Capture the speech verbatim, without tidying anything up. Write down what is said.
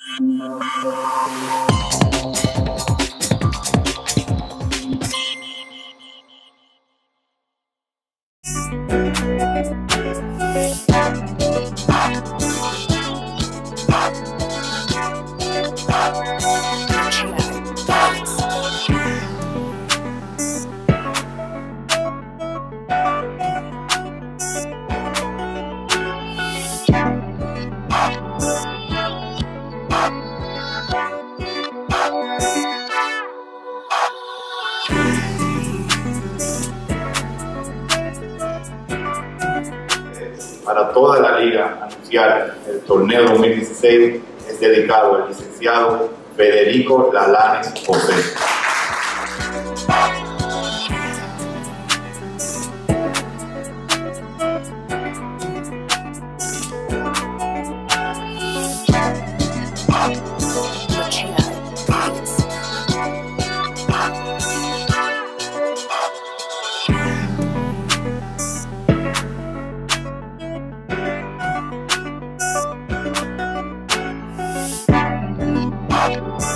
Para toda la liga anunciar el torneo dos mil dieciséis es dedicado al licenciado Federico Lalanes José. Bye.